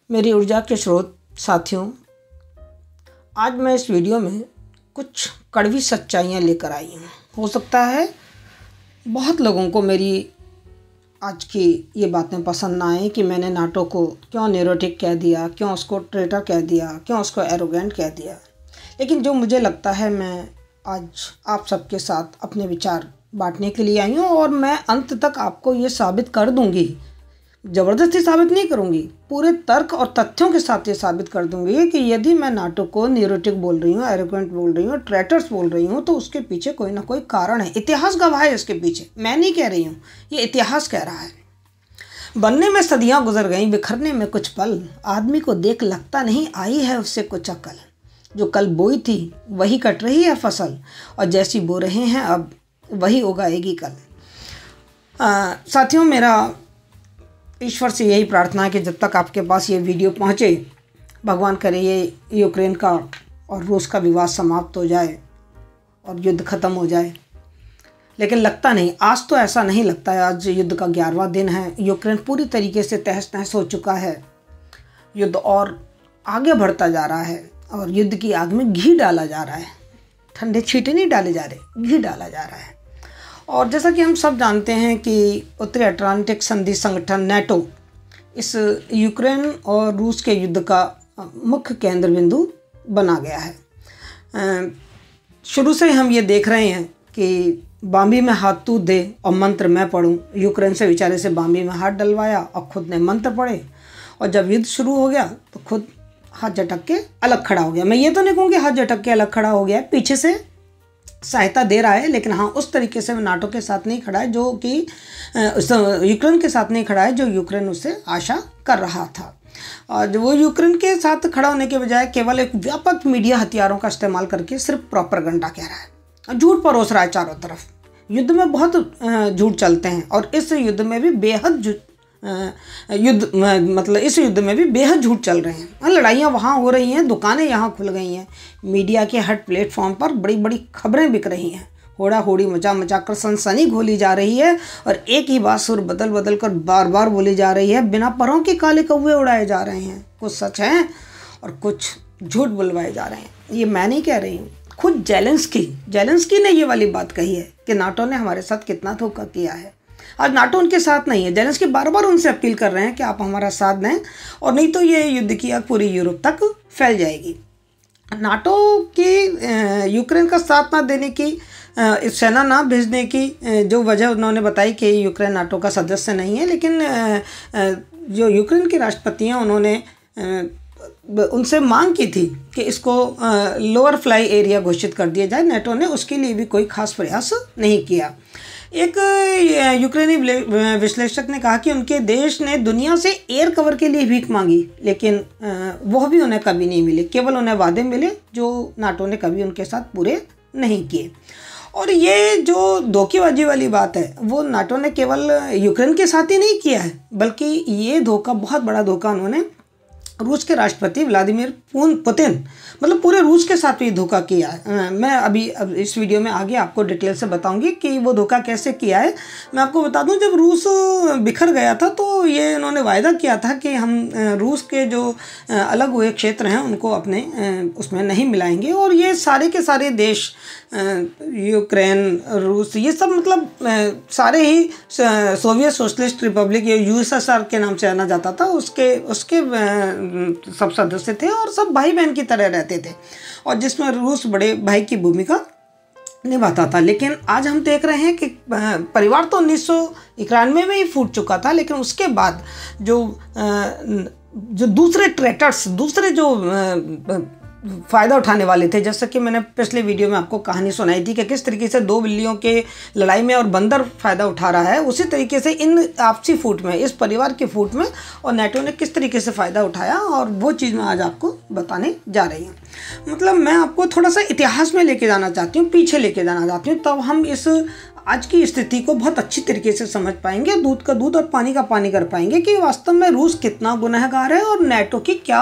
मेरी ऊर्जा के स्रोत साथियों, आज मैं इस वीडियो में कुछ कड़वी सच्चाइयाँ लेकर आई हूँ। हो सकता है बहुत लोगों को मेरी आज की ये बातें पसंद ना आए कि मैंने नाटो को क्यों न्यूरोटिक कह दिया, क्यों उसको ट्रेटर कह दिया, क्यों उसको एरोगेंट कह दिया। लेकिन जो मुझे लगता है, मैं आज आप सबके साथ अपने विचार बांटने के लिए आई हूँ और मैं अंत तक आपको ये साबित कर दूँगी, ज़बरदस्ती साबित नहीं करूँगी, पूरे तर्क और तथ्यों के साथ ये साबित कर दूँगी कि यदि मैं नाटो को न्यूरोटिक बोल रही हूँ, एरोगेंट बोल रही हूँ, ट्रेटर्स बोल रही हूँ, तो उसके पीछे कोई ना कोई कारण है। इतिहास गवाह है इसके पीछे, मैं नहीं कह रही हूँ, ये इतिहास कह रहा है। बनने में सदियाँ गुजर गईं, बिखरने में कुछ पल, आदमी को देख लगता नहीं आई है उससे कुछ अकल। जो कल बोई थी वही कट रही है फसल, और जैसी बो रहे हैं अब वही उगाएगी कल। साथियों, मेरा ईश्वर से यही प्रार्थना है कि जब तक आपके पास ये वीडियो पहुँचे, भगवान करे ये यूक्रेन का और रूस का विवाद समाप्त हो जाए और युद्ध ख़त्म हो जाए। लेकिन लगता नहीं, आज तो ऐसा नहीं लगता है। आज युद्ध का 11वां दिन है, यूक्रेन पूरी तरीके से तहस नहस हो चुका है। युद्ध और आगे बढ़ता जा रहा है और युद्ध की आग में घी डाला जा रहा है। ठंडे छींटे नहीं डाले जा रहे, घी डाला जा रहा है। और जैसा कि हम सब जानते हैं कि उत्तरी अटलांटिक संधि संगठन नेटो इस यूक्रेन और रूस के युद्ध का मुख्य केंद्र बिंदु बना गया है। शुरू से हम ये देख रहे हैं कि बांबी में हाथ तू दे और मंत्र मैं पढ़ूं। यूक्रेन से बेचारे से बांबी में हाथ डलवाया और खुद ने मंत्र पढ़े, और जब युद्ध शुरू हो गया तो खुद हाथ झटक के अलग खड़ा हो गया। मैं ये तो नहीं कहूँगी हाथ झटक के अलग खड़ा हो गया, पीछे से सहायता दे रहा है, लेकिन हाँ उस तरीके से नाटो के साथ नहीं खड़ा है जो कि यूक्रेन के साथ नहीं खड़ा है जो यूक्रेन उससे आशा कर रहा था। और वो यूक्रेन के साथ खड़ा होने के बजाय केवल एक व्यापक मीडिया हथियारों का इस्तेमाल करके सिर्फ प्रोपेगेंडा कह रहा है, झूठ परोस रहा है चारों तरफ। युद्ध में बहुत झूठ चलते हैं और इस युद्ध में भी बेहद इस युद्ध में भी बेहद झूठ चल रहे हैं। लड़ाइयाँ वहाँ हो रही हैं, दुकानें यहाँ खुल गई हैं, मीडिया के हर प्लेटफॉर्म पर बड़ी बड़ी खबरें बिक रही हैं, होड़ा होड़ी मचा कर सनसनी घोली जा रही है और एक ही बात सुर बदल बदल कर बार बार बोली जा रही है। बिना परों के काले कौवे उड़ाए जा रहे हैं। कुछ सच हैं और कुछ झूठ बुलवाए जा रहे हैं। ये मैं नहीं कह रही हूँ, खुद जेलेंस्की ने ये वाली बात कही है कि नाटो ने हमारे साथ कितना धोखा किया है। आज नाटो उनके साथ नहीं है। जेलेंस्की बार बार उनसे अपील कर रहे हैं कि आप हमारा साथ दें, और नहीं तो ये युद्ध की आग पूरी यूरोप तक फैल जाएगी। नाटो की यूक्रेन का साथ ना देने की, सेना ना भेजने की जो वजह उन्होंने बताई कि यूक्रेन नाटो का सदस्य नहीं है, लेकिन जो यूक्रेन के राष्ट्रपति हैं उन्होंने उनसे मांग की थी कि इसको लोअर फ्लाई एरिया घोषित कर दिया जाए। नेटो ने उसके लिए भी कोई खास प्रयास नहीं किया। एक यूक्रेनी विश्लेषक ने कहा कि उनके देश ने दुनिया से एयर कवर के लिए भीख मांगी, लेकिन वह भी उन्हें कभी नहीं मिले। केवल उन्हें वादे मिले जो नाटो ने कभी उनके साथ पूरे नहीं किए। और ये जो धोखेबाजी वाली बात है वो नाटो ने केवल यूक्रेन के साथ ही नहीं किया है, बल्कि ये धोखा, बहुत बड़ा धोखा उन्होंने रूस के राष्ट्रपति व्लादिमीर पुतिन, मतलब पूरे रूस के साथ भी धोखा किया है। मैं अभी इस वीडियो में आगे आपको डिटेल से बताऊंगी कि वो धोखा कैसे किया है। मैं आपको बता दूं, जब रूस बिखर गया था तो ये इन्होंने वायदा किया था कि हम रूस के जो अलग हुए क्षेत्र हैं उनको अपने उसमें नहीं मिलाएंगे। और ये सारे के सारे देश, यूक्रेन, रूस, ये सब मतलब सारे ही सोवियत सोशलिस्ट रिपब्लिक या यूएसएसआर के नाम से जाना जाता था, उसके सब सदस्य थे और सब भाई बहन की तरह रहते थे, और जिसमें रूस बड़े भाई की भूमिका निभाता था। लेकिन आज हम देख रहे हैं कि परिवार तो 1991 में ही फूट चुका था, लेकिन उसके बाद जो दूसरे ट्रेटर्स, दूसरे जो फ़ायदा उठाने वाले थे, जैसे कि मैंने पिछले वीडियो में आपको कहानी सुनाई थी कि किस तरीके से दो बिल्लियों के लड़ाई में और बंदर फ़ायदा उठा रहा है, उसी तरीके से इन आपसी फूट में, इस परिवार की फूट में और नेटो ने किस तरीके से फ़ायदा उठाया, और वो चीज़ मैं आज आपको बताने जा रही हूँ। मतलब मैं आपको थोड़ा सा इतिहास में लेके जाना चाहती हूँ, पीछे लेके जाना चाहती हूँ, तब हम इस आज की स्थिति को बहुत अच्छी तरीके से समझ पाएंगे, दूध का दूध और पानी का पानी कर पाएंगे कि वास्तव में रूस कितना गुनहगार है और नेटो की क्या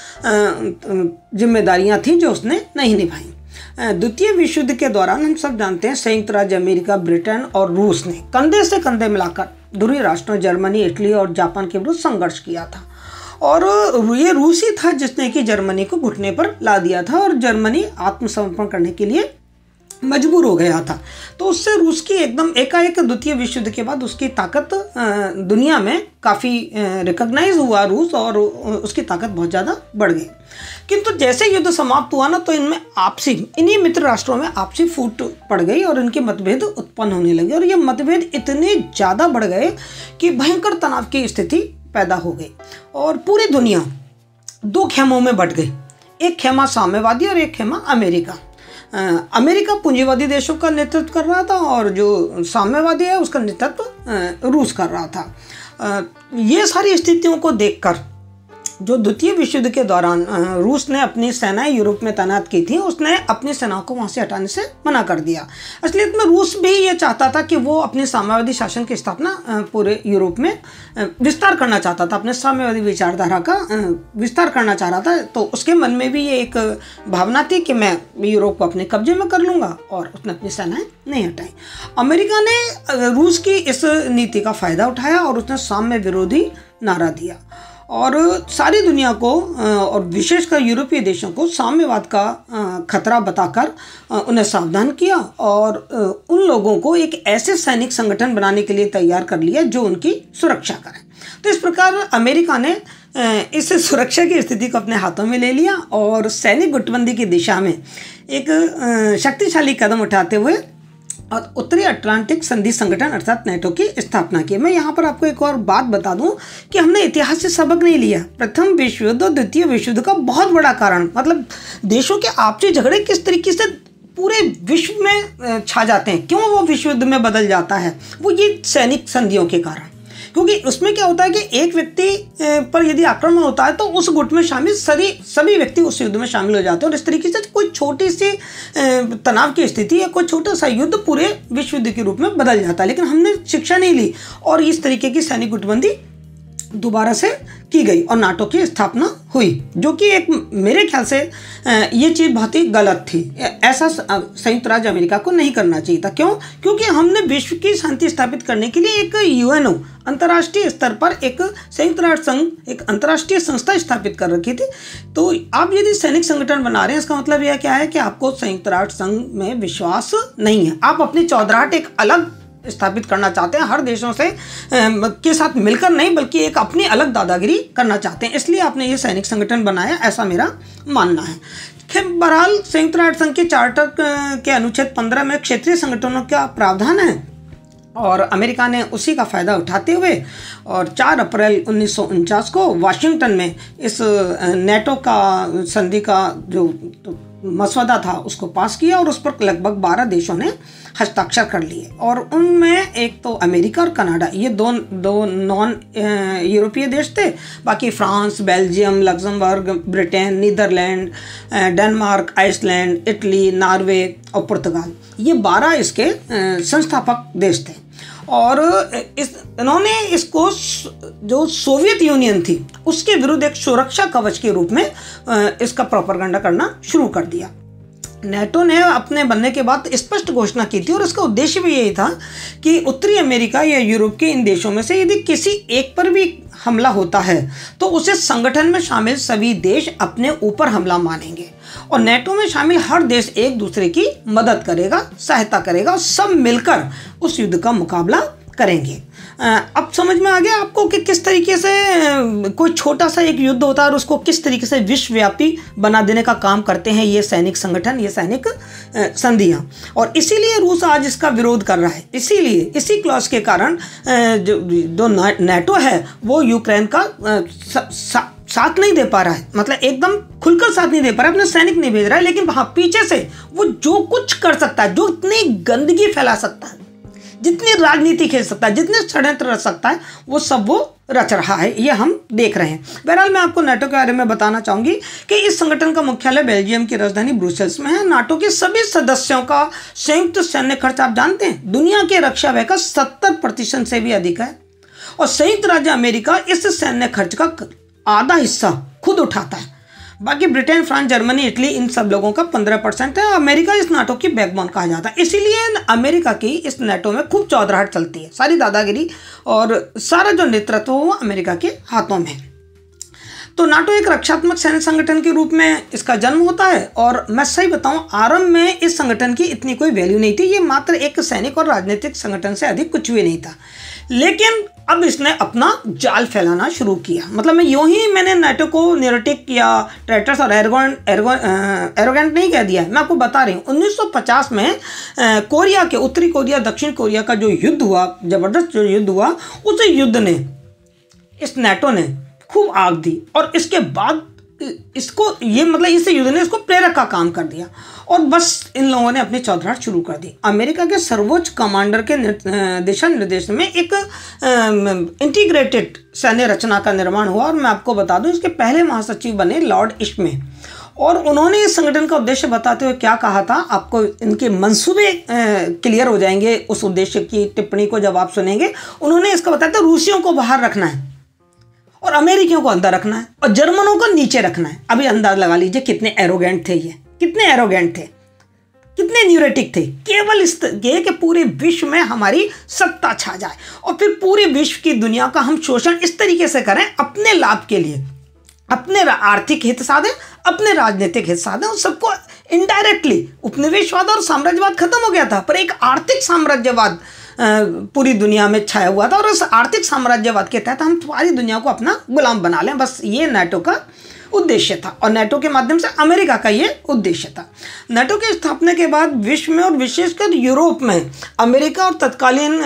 जिम्मेदारियां थी जो उसने नहीं निभाई। द्वितीय विश्व युद्ध के दौरान हम सब जानते हैं संयुक्त राज्य अमेरिका, ब्रिटेन और रूस ने कंधे से कंधे मिलाकर ध्रुवीय राष्ट्रों जर्मनी, इटली और जापान के विरुद्ध संघर्ष किया था। और ये रूस ही था जिसने कि जर्मनी को घुटने पर ला दिया था और जर्मनी आत्मसमर्पण करने के लिए मजबूर हो गया था। तो उससे रूस की एकदम एकाएक द्वितीय विश्व युद्ध के बाद उसकी ताकत दुनिया में काफ़ी रिकॉग्नाइज हुआ रूस, और उसकी ताकत बहुत ज़्यादा बढ़ गई। किंतु जैसे युद्ध समाप्त हुआ ना, तो इनमें इन्हीं मित्र राष्ट्रों में आपसी फूट पड़ गई और इनके मतभेद उत्पन्न होने लगे, और ये मतभेद इतने ज़्यादा बढ़ गए कि भयंकर तनाव की स्थिति पैदा हो गई और पूरी दुनिया दो खेमों में बंट गई। एक खेमा साम्यवादी और एक खेमा अमेरिका। अमेरिका पूंजीवादी देशों का नेतृत्व कर रहा था और जो साम्यवादी है उसका नेतृत्व रूस कर रहा था। ये सारी स्थितियों को देखकर जो द्वितीय विश्व युद्ध के दौरान रूस ने अपनी सेनाएं यूरोप में तैनात की थी, उसने अपनी सेनाओं को वहाँ से हटाने से मना कर दिया। असलियत में रूस भी ये चाहता था कि वो अपने साम्यवादी शासन की स्थापना पूरे यूरोप में विस्तार करना चाहता था, अपने साम्यवादी विचारधारा का विस्तार करना चाह रहा था। तो उसके मन में भी ये एक भावना थी कि मैं यूरोप को अपने कब्जे में कर लूँगा, और उसने अपनी सेनाएं नहीं हटाई। अमेरिका ने रूस की इस नीति का फ़ायदा उठाया और उसने साम्य विरोधी नारा दिया और सारी दुनिया को और विशेषकर यूरोपीय देशों को साम्यवाद का खतरा बताकर उन्हें सावधान किया और उन लोगों को एक ऐसे सैनिक संगठन बनाने के लिए तैयार कर लिया जो उनकी सुरक्षा करें। तो इस प्रकार अमेरिका ने इस सुरक्षा की स्थिति को अपने हाथों में ले लिया और सैनिक गुटबंदी की दिशा में एक शक्तिशाली कदम उठाते हुए और उत्तरी अटलांटिक संधि संगठन अर्थात नेटो की स्थापना की। मैं यहाँ पर आपको एक और बात बता दूं कि हमने इतिहास से सबक नहीं लिया। प्रथम विश्व युद्ध और द्वितीय विश्व युद्ध का बहुत बड़ा कारण, मतलब देशों के आपसी झगड़े किस तरीके से पूरे विश्व में छा जाते हैं, क्यों वो विश्व युद्ध में बदल जाता है, वो ये सैनिक संधियों के कारण। क्योंकि उसमें क्या होता है कि एक व्यक्ति पर यदि आक्रमण होता है तो उस गुट में शामिल सभी व्यक्ति उस युद्ध में शामिल हो जाते हैं, और इस तरीके से कोई छोटी सी तनाव की स्थिति या कोई छोटा सा युद्ध पूरे विश्व युद्ध के रूप में बदल जाता है। लेकिन हमने शिक्षा नहीं ली और इस तरीके की सैनिक गुटबंदी दोबारा से की गई और नाटो की स्थापना हुई, जो कि एक मेरे ख्याल से ये चीज़ बहुत ही गलत थी। ऐसा संयुक्त राज्य अमेरिका को नहीं करना चाहिए था। क्यों? क्योंकि हमने विश्व की शांति स्थापित करने के लिए एक यूएनओ अंतर्राष्ट्रीय स्तर पर एक संयुक्त राष्ट्र संघ, एक अंतर्राष्ट्रीय संस्था स्थापित कर रखी थी। तो आप यदि सैनिक संगठन बना रहे हैं, इसका मतलब यह क्या है कि आपको संयुक्त राष्ट्र संघ में विश्वास नहीं है। आप अपनी चौधराहट एक अलग स्थापित करना चाहते हैं, हर देशों से के साथ मिलकर नहीं, बल्कि एक अपनी अलग दादागिरी करना चाहते हैं। इसलिए आपने ये सैनिक संगठन बनाया, ऐसा मेरा मानना है। बहरहाल संयुक्त राष्ट्र संघ के चार्टर के अनुच्छेद 15 में क्षेत्रीय संगठनों का प्रावधान है और अमेरिका ने उसी का फ़ायदा उठाते हुए और 4 अप्रैल 1949 को वाशिंगटन में इस नेटो का संधि का जो मसौदा था उसको पास किया और उस पर लगभग 12 देशों ने हस्ताक्षर कर लिए। और उनमें एक तो अमेरिका और कनाडा, ये दो नॉन यूरोपीय देश थे। बाकी France, Belgium, Luxembourg, Britain, Netherlands, Denmark, Iceland, Italy, Norway और पुर्तगाल, ये 12 इसके संस्थापक देश थे। और इन्होंने इसको जो सोवियत यूनियन थी उसके विरुद्ध एक सुरक्षा कवच के रूप में इसका प्रोपेगेंडा करना शुरू कर दिया। नेटो ने अपने बनने के बाद स्पष्ट घोषणा की थी और इसका उद्देश्य भी यही था कि उत्तरी अमेरिका या यूरोप के इन देशों में से यदि किसी एक पर भी हमला होता है तो उसे संगठन में शामिल सभी देश अपने ऊपर हमला मानेंगे और नेटो में शामिल हर देश एक दूसरे की मदद करेगा, सहायता करेगा और सब मिलकर उस युद्ध का मुकाबला करेंगे। अब समझ में आ गया आपको कि किस तरीके से कोई छोटा सा एक युद्ध होता है और उसको किस तरीके से विश्वव्यापी बना देने का काम करते हैं ये सैनिक संगठन, ये सैनिक संधियां। और इसीलिए रूस आज इसका विरोध कर रहा है। इसीलिए इसी क्लॉज के कारण जो नेटो है वो यूक्रेन का साथ नहीं दे पा रहा है, मतलब एकदम खुलकर साथ नहीं दे पा रहा है, अपने सैनिक नहीं भेज रहा है। लेकिन वहाँ पीछे से वो जो कुछ कर सकता है, जो इतनी गंदगी फैला सकता है, जितनी राजनीति खेल सकता है, जितने षड्यंत्र रच सकता है, वो सब वो रच रहा है। ये हम देख रहे हैं। बहरहाल मैं आपको नाटो के बारे में बताना चाहूँगी कि इस संगठन का मुख्यालय बेल्जियम की राजधानी ब्रुसेल्स में है। नाटो के सभी सदस्यों का संयुक्त सैन्य खर्च आप जानते हैं दुनिया के रक्षा व्यय का 70% से भी अधिक है और संयुक्त राज्य अमेरिका इस सैन्य खर्च का आधा हिस्सा खुद उठाता है। बाकी ब्रिटेन, फ्रांस, जर्मनी, इटली, इन सब लोगों का 15% है। अमेरिका इस नाटो की बैकबोन कहा जाता है। इसीलिए अमेरिका की इस नाटो में खूब चौधराहट चलती है। सारी दादागिरी और सारा जो नेतृत्व वो अमेरिका के हाथों में। तो नाटो एक रक्षात्मक सैन्य संगठन के रूप में इसका जन्म होता है। और मैं सही बताऊं, आरंभ में इस संगठन की इतनी कोई वैल्यू नहीं थी, ये मात्र एक सैनिक और राजनीतिक संगठन से अधिक कुछ भी नहीं था। लेकिन अब इसने अपना जाल फैलाना शुरू किया। मतलब मैंने नाटो को न्यूरोटिक या ट्रेटर्स और एरोगेंट नहीं कह दिया है, मैं आपको बता रही हूँ। 1950 में कोरिया के, उत्तरी कोरिया दक्षिण कोरिया का जो युद्ध हुआ, जबरदस्त जो युद्ध हुआ, उस युद्ध ने इस नाटो ने खूब आग दी और इसके बाद इसको इस युद्ध ने इसको प्रेरक का काम कर दिया और बस इन लोगों ने अपनी चौधराहट शुरू कर दी। अमेरिका के सर्वोच्च कमांडर के दिशा निर्देश में एक इंटीग्रेटेड सैन्य रचना का निर्माण हुआ और मैं आपको बता दूं, इसके पहले महासचिव बने लॉर्ड इश्मे। और उन्होंने इस संगठन का उद्देश्य बताते हुए क्या कहा था, आपको इनके मंसूबे क्लियर हो जाएंगे उस उद्देश्य की टिप्पणी को जब आप सुनेंगे। उन्होंने इसका बताया था, रूसियों को बाहर रखना है और अमेरिकियों को अंदर रखना है और जर्मनों को नीचे रखना है। अभी अंदाज लगा लीजिए कितने एरोगेंट थे ये, कितने एरोगेंट थे, कितने न्यूरेटिक थे। केवल इस कि पूरे विश्व में हमारी सत्ता छा जाए और फिर पूरे विश्व की दुनिया का हम शोषण इस तरीके से करें अपने लाभ के लिए, अपने आर्थिक हित साधें, अपने राजनीतिक हित साधें और सबको इनडायरेक्टली। उपनिवेशवाद और साम्राज्यवाद खत्म हो गया था, पर एक आर्थिक साम्राज्यवाद पूरी दुनिया में छाया हुआ था और उस आर्थिक साम्राज्यवाद के तहत हम सारी दुनिया को अपना गुलाम बना लें। बस ये नाटो का उद्देश्य था और नाटो के माध्यम से अमेरिका का ये उद्देश्य था। नाटो के स्थापना के बाद विश्व में और विशेषकर यूरोप में अमेरिका और तत्कालीन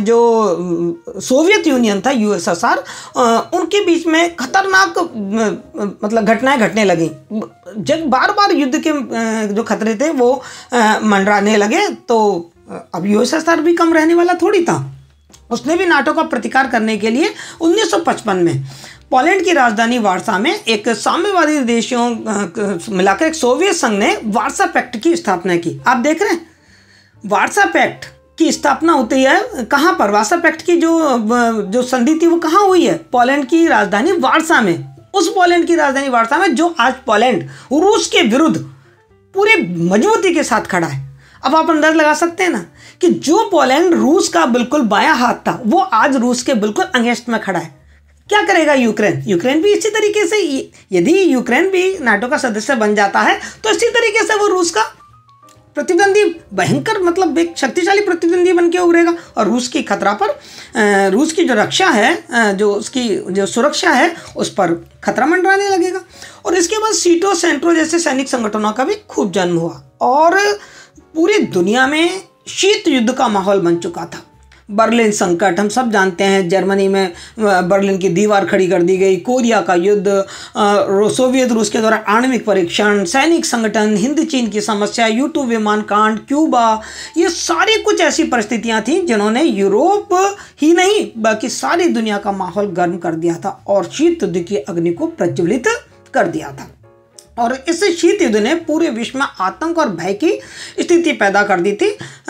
जो सोवियत यूनियन था, यूएसएसआर, उनके बीच में खतरनाक घटनाएं घटने लगी। जब बार बार युद्ध के जो खतरे थे वो मंडराने लगे, तो अब यूएसएसआर भी कम रहने वाला थोड़ी था। उसने भी नाटो का प्रतिकार करने के लिए 1955 में पोलैंड की राजधानी वार्सा में एक साम्यवादी देशों मिलाकर एक सोवियत संघ ने वार्सा पैक्ट की स्थापना की। आप देख रहे हैं, वार्सा पैक्ट की स्थापना होती है कहाँ पर? वार्सा पैक्ट की जो संधि थी वो कहाँ हुई है? पोलैंड की राजधानी वार्सा में। उस पोलैंड की राजधानी वार्सा में जो आज पोलैंड रूस के विरुद्ध पूरे मजबूती के साथ खड़ा है। अब आप अंदाज लगा सकते हैं ना कि जो पोलैंड रूस का बिल्कुल बायां हाथ था, वो आज रूस के बिल्कुल अगेंस्ट में खड़ा है। क्या करेगा यूक्रेन? यूक्रेन भी इसी तरीके से, यदि यूक्रेन भी नाटो का सदस्य बन जाता है तो इसी तरीके से वो रूस का प्रतिद्वंदी, भयंकर एक शक्तिशाली प्रतिद्वंदी बन के उभरेगा और रूस की खतरा पर, रूस की जो रक्षा है, जो उसकी जो सुरक्षा है, उस पर खतरा मंडराने लगेगा। और इसके बाद सीटो सेंट्रो जैसे सैनिक संगठनों का भी खूब जन्म हुआ और पूरी दुनिया में शीत युद्ध का माहौल बन चुका था। बर्लिन संकट हम सब जानते हैं, जर्मनी में बर्लिन की दीवार खड़ी कर दी गई, कोरिया का युद्ध, सोवियत रूस के द्वारा आणविक परीक्षण, सैनिक संगठन, हिंद चीन की समस्या, U-2 विमान कांड, क्यूबा, ये सारी कुछ ऐसी परिस्थितियां थीं जिन्होंने यूरोप ही नहीं बल्कि सारी दुनिया का माहौल गर्म कर दिया था और शीत युद्ध की अग्नि को प्रज्वलित कर दिया था। और इस शीत युद्ध ने पूरे विश्व में आतंक और भय की स्थिति पैदा कर दी थी।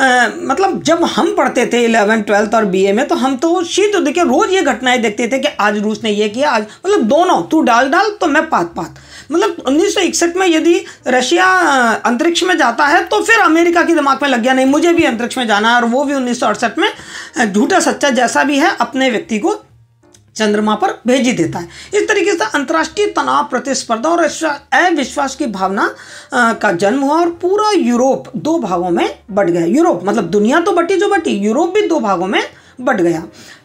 जब हम पढ़ते थे 11th 12th और BA में, तो हम तो शीत युद्ध के रोज ये घटनाएं देखते थे कि आज रूस ने ये किया, आज दोनों, तू डाल तो मैं पात। 1961 में यदि रशिया अंतरिक्ष में जाता है तो फिर अमेरिका के दिमाग में लग गया, नहीं मुझे भी अंतरिक्ष में जाना है, और वो भी 1968 में झूठा सच्चा जैसा भी है अपने व्यक्ति को चंद्रमा पर भेज ही देता है। इस तरीके से अंतर्राष्ट्रीय तनाव, प्रतिस्पर्धा और अविश्वास की भावना का जन्म हुआ और पूरा यूरोप दो भागों में बट गया। यूरोप दुनिया तो बटी जो बटी, यूरोप भी दो भागों में बट गया,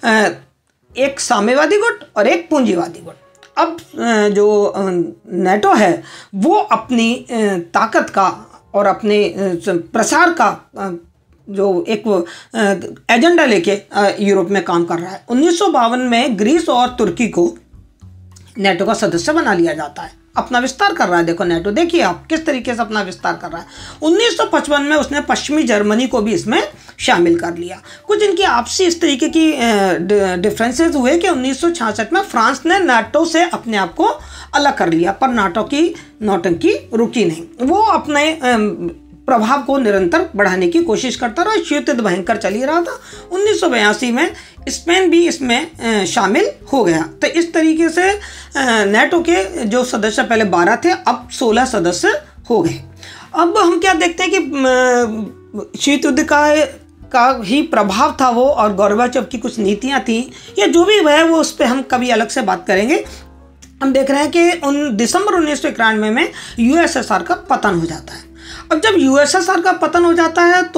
एक साम्यवादी गुट और एक पूंजीवादी गुट। अब जो नाटो है वो अपनी ताकत का और अपने प्रसार का जो एक एजेंडा लेके यूरोप में काम कर रहा है। 1952 में ग्रीस और तुर्की को नाटो का सदस्य बना लिया जाता है, अपना विस्तार कर रहा है। देखो नाटो, देखिए आप किस तरीके से अपना विस्तार कर रहा है। 1955 में उसने पश्चिमी जर्मनी को भी इसमें शामिल कर लिया। कुछ इनकी आपसी इस तरीके की डिफरेंसेस हुए कि 1966 में फ्रांस ने नाटो से अपने आप को अलग कर लिया, पर नाटो की नौटंकी रुकी नहीं। वो अपने प्रभाव को निरंतर बढ़ाने की कोशिश करता रहा। शीत युद्ध भयंकर चल ही रहा था। 1982 में स्पेन भी इसमें शामिल हो गया। तो इस तरीके से नाटो के जो सदस्य पहले 12 थे, अब 16 सदस्य हो गए। अब हम क्या देखते हैं कि शीत युद्ध का ही प्रभाव था वो, और गोर्बाचेव की कुछ नीतियां थी या जो भी है वो, उस पर हम कभी अलग से बात करेंगे। हम देख रहे हैं कि दिसंबर 1991 में यूएसएसआर का पतन हो जाता है। अब जब यूएसएसआर का पतन हो जाता है तो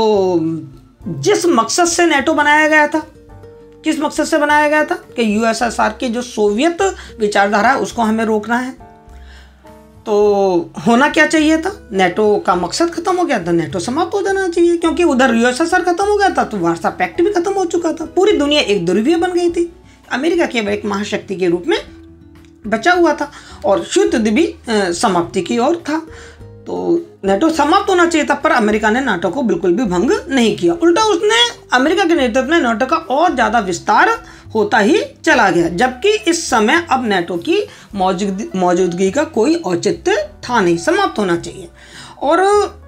जिस मकसद से नेटो बनाया गया था, किस मकसद से बनाया गया था कि यूएसएसआर की जो सोवियत विचारधारा है उसको हमें रोकना है। तो होना क्या चाहिए था, नेटो का मकसद खत्म हो गया था, नेटो समाप्त हो जाना चाहिए, क्योंकि उधर यूएसएसआर खत्म हो गया था तो वार्सा पैक्ट भी खत्म हो चुका था। पूरी दुनिया एक ध्रुवीय बन गई थी, अमेरिका केवल एक महाशक्ति के रूप में बचा हुआ था और शुद्ध युद्ध भी समाप्ति की ओर था। तो नेटो समाप्त होना चाहिए था, पर अमेरिका ने नाटो को बिल्कुल भी भंग नहीं किया। उल्टा उसने अमेरिका के नेतृत्व में नाटो का और ज़्यादा विस्तार होता ही चला गया, जबकि इस समय अब नेटो की मौजूदगी का कोई औचित्य था नहीं, समाप्त होना चाहिए। और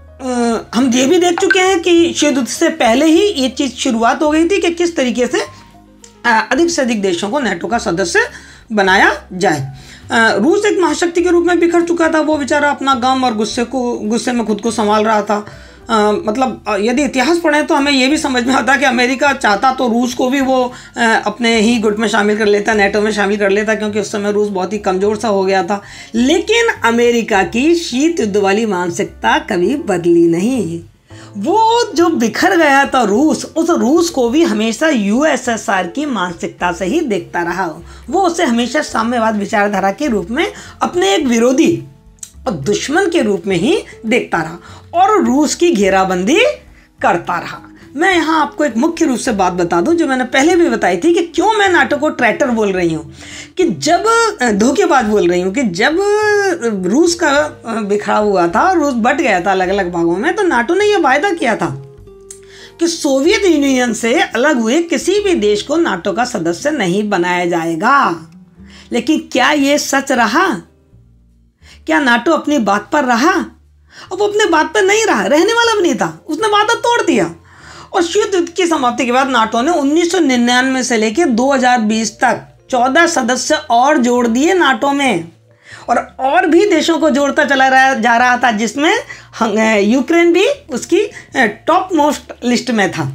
हम ये भी देख चुके हैं कि शीत युद्ध से पहले ही ये चीज़ शुरुआत हो गई थी कि किस तरीके से अधिक से अधिक देशों को नेटो का सदस्य बनाया जाए। रूस एक महाशक्ति के रूप में बिखर चुका था, वो बेचारा अपना गम और गुस्से में खुद को संभाल रहा था। मतलब यदि इतिहास पढ़ें तो हमें ये भी समझ में आता है कि अमेरिका चाहता तो रूस को भी वो अपने ही गुट में शामिल कर लेता, नेटो में शामिल कर लेता, क्योंकि उस समय रूस बहुत ही कमज़ोर सा हो गया था। लेकिन अमेरिका की शीत युद्ध वाली मानसिकता कभी बदली नहीं। वो जो बिखर गया था रूस, उस रूस को भी हमेशा यूएसएसआर की मानसिकता से ही देखता रहा। वो उसे हमेशा साम्यवाद विचारधारा के रूप में अपने एक विरोधी और दुश्मन के रूप में ही देखता रहा और रूस की घेराबंदी करता रहा। मैं यहाँ आपको एक मुख्य रूप से बात बता दूं जो मैंने पहले भी बताई थी कि क्यों मैं नाटो को ट्रैटर बोल रही हूँ, कि जब धोखेबाज बोल रही हूँ कि जब रूस का बिखराव हुआ था, रूस बट गया था अलग अलग भागों में, तो नाटो ने यह वायदा किया था कि सोवियत यूनियन से अलग हुए किसी भी देश को नाटो का सदस्य नहीं बनाया जाएगा। लेकिन क्या ये सच रहा? क्या नाटो अपनी बात पर रहा? अब अपने बात पर नहीं रहा, रहने वाला भी नहीं था, उसने वादा तोड़ दिया। और शीत युद्ध की समाप्ति के बाद नाटो ने 1999 से लेकर 2020 तक 14 सदस्य और जोड़ दिए नाटो में, और भी देशों को जोड़ता जा रहा था, जिसमें यूक्रेन भी उसकी टॉप मोस्ट लिस्ट में था।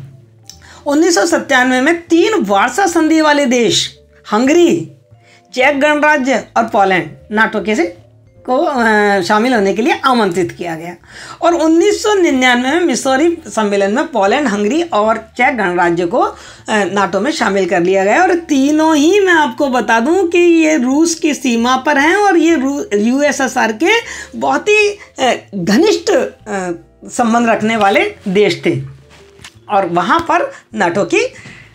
1997 में 3 वार्सा संधि वाले देश हंगरी, चेक गणराज्य और पोलैंड नाटो के को शामिल होने के लिए आमंत्रित किया गया। और 1999 में मिसौरी सम्मेलन में पोलैंड, हंगरी और चेक गणराज्य को नाटो में शामिल कर लिया गया। और तीनों ही मैं आपको बता दूं कि ये रूस की सीमा पर हैं और ये यूएसएसआर के बहुत ही घनिष्ठ संबंध रखने वाले देश थे, और वहाँ पर नाटो की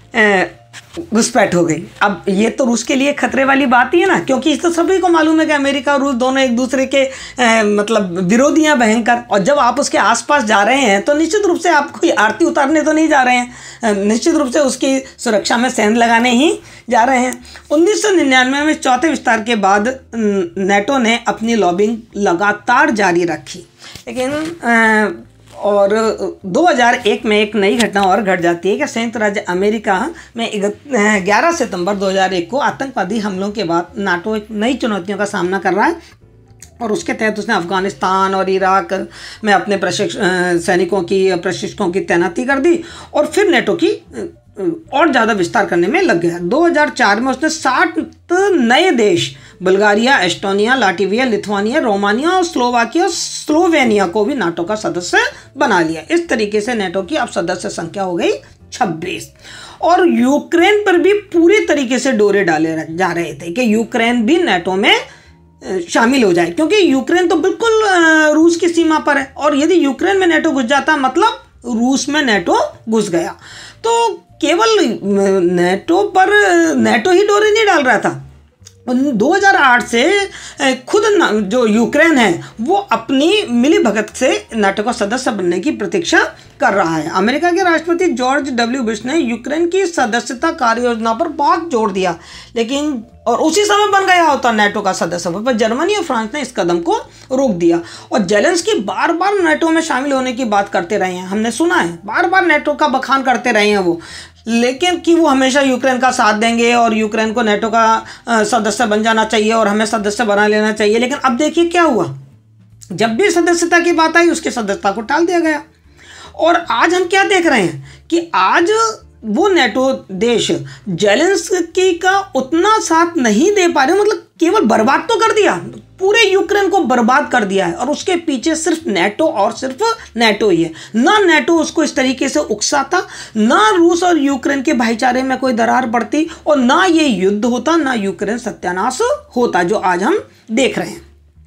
घुसपैठ हो गई। अब ये तो रूस के लिए खतरे वाली बात ही है ना, क्योंकि इस तो सभी को मालूम है कि अमेरिका और रूस दोनों एक दूसरे के मतलब विरोधी हैं, भयंकर। और जब आप उसके आसपास जा रहे हैं तो निश्चित रूप से आप कोई आरती उतारने तो नहीं जा रहे हैं, निश्चित रूप से उसकी सुरक्षा में सेंध लगाने ही जा रहे हैं। 1999 में चौथे विस्तार के बाद नेटो ने अपनी लॉबिंग लगातार जारी रखी, लेकिन और 2001 में एक नई घटना और घट जाती है कि संयुक्त राज्य अमेरिका में 11 सितंबर 2001 को आतंकवादी हमलों के बाद नाटो एक नई चुनौतियों का सामना कर रहा है, और उसके तहत उसने अफ़गानिस्तान और इराक में अपने प्रशिक्षकों की तैनाती कर दी और फिर नेटो की और ज़्यादा विस्तार करने में लग गया। 2004 में उसने 60 नए देश, Bulgaria, Estonia, Latvia, Lithuania, Romania और स्लोवेनिया को भी नाटो का सदस्य बना लिया। इस तरीके से नाटो की अब सदस्य संख्या हो गई 26। और यूक्रेन पर भी पूरी तरीके से डोरे डाले जा रहे थे कि यूक्रेन भी नाटो में शामिल हो जाए, क्योंकि यूक्रेन तो बिल्कुल रूस की सीमा पर है, और यदि यूक्रेन में नाटो घुस जाता मतलब रूस में नाटो घुस गया। तो केवल नाटो ही डोरे नहीं डाल रहा था। 2008 से खुद जो यूक्रेन है वो अपनी मिलीभगत से नाटो का सदस्य बनने की प्रतीक्षा कर रहा है। अमेरिका के राष्ट्रपति जॉर्ज डब्ल्यू बुश ने यूक्रेन की सदस्यता कार्य योजना पर बहुत जोर दिया, लेकिन और उसी समय बन गया होता नाटो का सदस्य, पर जर्मनी और फ्रांस ने इस कदम को रोक दिया। और जेलेंस्की बार बार नाटो में शामिल होने की बात करते रहे हैं, हमने सुना है, बार बार नाटो का बखान करते रहे हैं वो, लेकिन कि वो हमेशा यूक्रेन का साथ देंगे और यूक्रेन को नाटो का सदस्य बन जाना चाहिए और हमें सदस्य बना लेना चाहिए। लेकिन अब देखिए क्या हुआ, जब भी सदस्यता की बात आई उसकी सदस्यता को टाल दिया गया। और आज हम क्या देख रहे हैं कि आज वो नाटो देश जेलेंस्की का उतना साथ नहीं दे पा रहे, मतलब केवल बर्बाद तो कर दिया, पूरे यूक्रेन को बर्बाद कर दिया है, और उसके पीछे सिर्फ नेटो और सिर्फ नेटो ही है। ना नेटो उसको इस तरीके से उकसाता, ना रूस और यूक्रेन के भाईचारे में कोई दरार बढ़ती, और ना ये युद्ध होता, ना यूक्रेन सत्यानाश होता जो आज हम देख रहे हैं।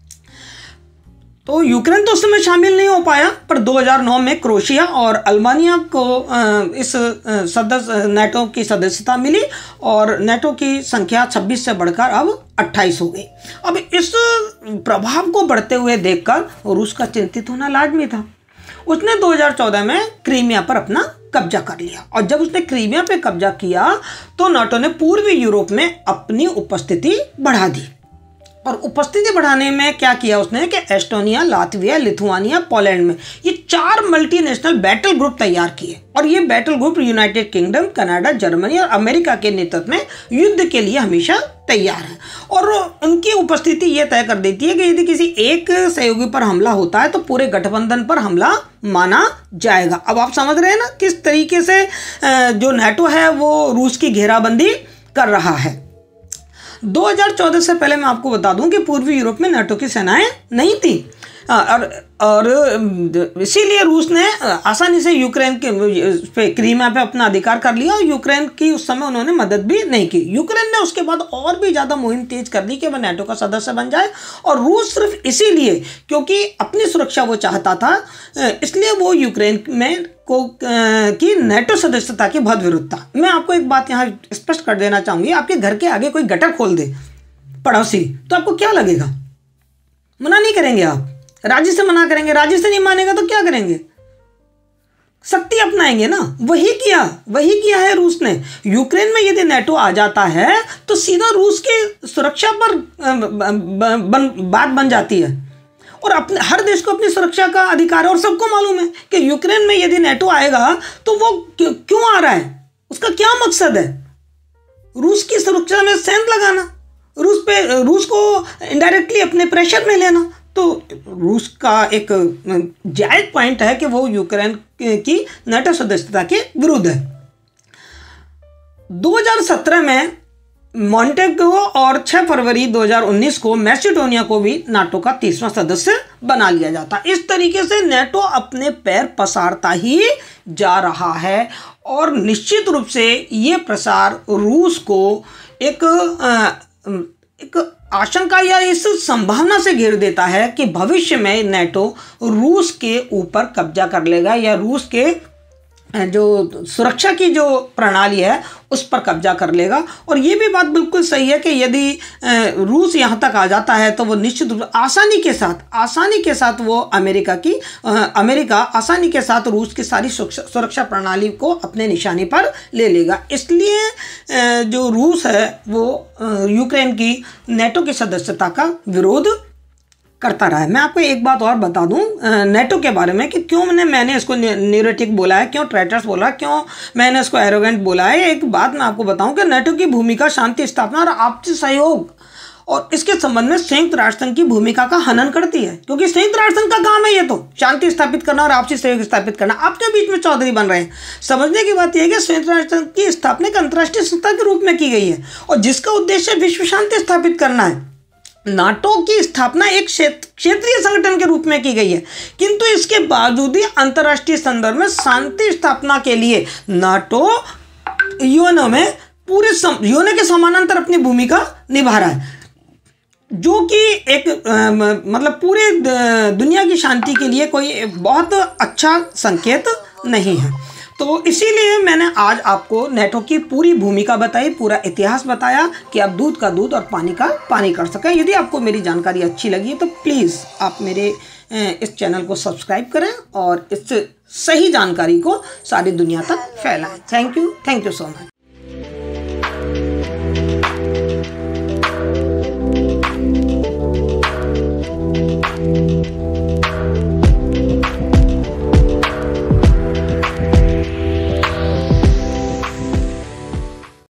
तो यूक्रेन तो उस समय शामिल नहीं हो पाया, पर 2009 में क्रोएशिया और अल्बानिया को इस नेटो की सदस्यता मिली, और नेटो की संख्या 26 से बढ़कर अब 28 हो गई। अब इस प्रभाव को बढ़ते हुए देखकर रूस का चिंतित होना लाजमी था। उसने 2014 में क्रीमिया पर अपना कब्जा कर लिया, और जब उसने क्रीमिया पे कब्जा किया तो नाटो ने पूर्वी यूरोप में अपनी उपस्थिति बढ़ा दी। और उपस्थिति बढ़ाने में क्या किया उसने कि एस्टोनिया, लातविया, लिथुआनिया, पोलैंड में ये 4 मल्टीनेशनल बैटल ग्रुप तैयार किए, और ये battle group United Kingdom, Canada, Germany और अमेरिका के नेतृत्व में युद्ध के लिए हमेशा तैयार है। और उनकी उपस्थिति ये तय कर देती है कि यदि किसी एक सहयोगी पर हमला होता है तो पूरे गठबंधन पर हमला माना जाएगा। अब आप समझ रहे हैं ना किस तरीके से जो नेटो है वो रूस की घेराबंदी कर रहा है। 2014 से पहले मैं आपको बता दूं कि पूर्वी यूरोप में नेटो की सेनाएं नहीं थी, और इसीलिए रूस ने आसानी से यूक्रेन के क्रीमिया पे अपना अधिकार कर लिया, और यूक्रेन की उस समय उन्होंने मदद भी नहीं की। यूक्रेन ने उसके बाद और भी ज़्यादा मुहिम तेज कर दी कि वह नेटो का सदस्य बन जाए, और रूस सिर्फ इसीलिए क्योंकि अपनी सुरक्षा वो चाहता था, इसलिए वो यूक्रेन में की नेटो सदस्यता के बहुत विरुद्ध था। मैं आपको एक बात यहाँ स्पष्ट कर देना चाहूँगी, आपके घर के आगे कोई गटर खोल दे पड़ोसी, तो आपको क्या लगेगा? मना नहीं करेंगे आप, राजी से मना करेंगे, राजी से नहीं मानेगा तो क्या करेंगे? शक्ति अपनाएंगे ना। वही किया है रूस ने। यूक्रेन में यदि नेटो आ जाता है तो सीधा रूस की सुरक्षा पर बात बन जाती है, और अपने हर देश को अपनी सुरक्षा का अधिकार है। और सबको मालूम है कि यूक्रेन में यदि नेटो आएगा तो वो क्यों आ रहा है, उसका क्या मकसद है? रूस की सुरक्षा में सेंध लगाना, रूस को इनडायरेक्टली अपने प्रेशर में लेना। तो रूस का एक जायज पॉइंट है कि वो यूक्रेन की नेटो सदस्यता के विरुद्ध है। 2017 में मॉन्टेगो और 6 फरवरी 2019 को मैसेडोनिया को भी नाटो का 30वां सदस्य बना लिया जाता। इस तरीके से नेटो अपने पैर पसारता ही जा रहा है, और निश्चित रूप से ये प्रसार रूस को एक आशंका या इस संभावना से घेर देता है कि भविष्य में नेटो रूस के ऊपर कब्जा कर लेगा, या रूस के जो सुरक्षा की जो प्रणाली है उस पर कब्जा कर लेगा। और ये भी बात बिल्कुल सही है कि यदि रूस यहाँ तक आ जाता है तो वो निश्चित रूप से आसानी के साथ वो अमेरिका आसानी के साथ रूस की सारी सुरक्षा प्रणाली को अपने निशाने पर ले लेगा। इसलिए जो रूस है वो यूक्रेन की नेटो की सदस्यता का विरोध करता रहा है। मैं आपको एक बात और बता दूं नेटो के बारे में कि क्यों मैंने इसको न्यूरोटिक बोला है, क्यों ट्रेटर्स बोला, क्यों मैंने इसको एरोगेंट बोला है। एक बात मैं आपको बताऊं कि नेटो की भूमिका शांति स्थापना और आपसी सहयोग और इसके संबंध में संयुक्त राष्ट्र संघ की भूमिका का हनन करती है, क्योंकि संयुक्त राष्ट्र संघ का काम है ये तो शांति स्थापित करना और आपसी सहयोग स्थापित करना। आपके बीच में चौधरी बन रहे हैं। समझने की बात यह है कि संयुक्त राष्ट्र संघ की स्थापना एक अंतर्राष्ट्रीय संस्था के रूप में की गई है, और जिसका उद्देश्य विश्व शांति स्थापित करना है। नाटो की स्थापना एक क्षेत्रीय संगठन के रूप में की गई है, किंतु इसके बावजूद ही अंतर्राष्ट्रीय संदर्भ में शांति स्थापना के लिए नाटो यूएनओ में पूरे यूएनओ के समानांतर अपनी भूमिका निभा रहा है, जो कि एक मतलब पूरे दुनिया की शांति के लिए कोई बहुत अच्छा संकेत नहीं है। तो इसीलिए मैंने आज आपको नेटो की पूरी भूमिका बताई, पूरा इतिहास बताया कि आप दूध का दूध और पानी का पानी कर सकें। यदि आपको मेरी जानकारी अच्छी लगी तो प्लीज़ आप मेरे इस चैनल को सब्सक्राइब करें और इस सही जानकारी को सारी दुनिया तक फैलाएं। Thank you so much.